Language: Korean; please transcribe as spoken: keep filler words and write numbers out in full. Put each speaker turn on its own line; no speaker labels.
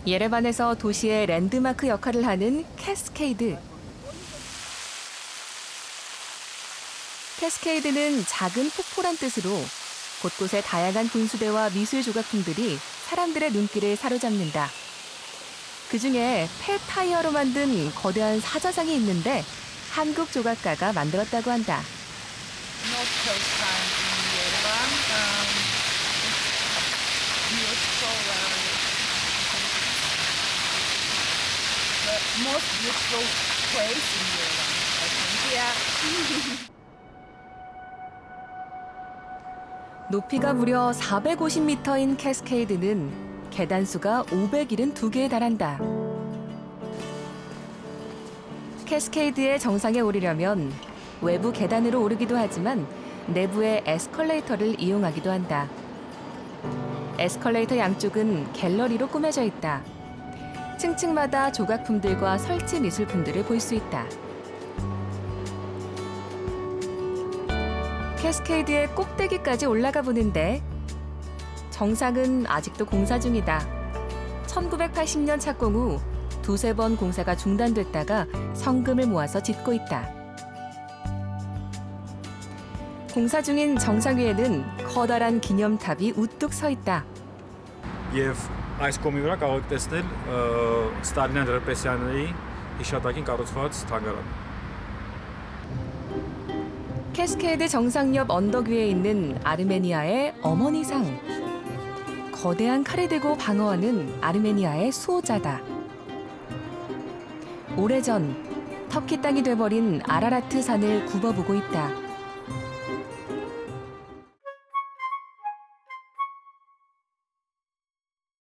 예레반에서 도시의 랜드마크 역할을 하는 캐스케이드. 캐스케이드는 작은 폭포란 뜻으로 곳곳에 다양한 분수대와 미술 조각품들이 사람들의 눈길을 사로잡는다. 그중에 폐타이어로 만든 거대한 사자상이 있는데 한국 조각가가 만들었다고 한다. 높이가 무려 사백오십 미터인 캐스케이드는 계단 수가 오백칠十개에 달한다. 캐스케이드의 정상에 오르려면 외부 계단으로 오르기도 하지만 내부의 에스컬레이터를 이용하기도 한다. 에스컬레이터 양쪽은 갤러리로 꾸며져 있다. 층층마다 조각품들과 설치 미술품들을 볼 수 있다. 캐스케이드의 꼭대기까지 올라가 보는데 정상은 아직도 공사 중이다. 천구백팔십 년 착공 후 두세 번 공사가 중단됐다가 성금을 모아서 짓고 있다. 공사 중인 정상 위에는 커다란 기념탑이 우뚝 서 있다.
Եվ այս կողմի վրա կարող եք տեսնել Ստալինյան ռեպրեսիաների հիշատակին կառուցված թանգարան.
캐스케이드 정상 옆 언덕 위에 있는 아르메니아의 어머니상. 거대한 칼을 들고 방어하는 아르메니아의 수호자다. 오래전 터키 땅이 돼버린 아라라트 산을 굽어보고 있다.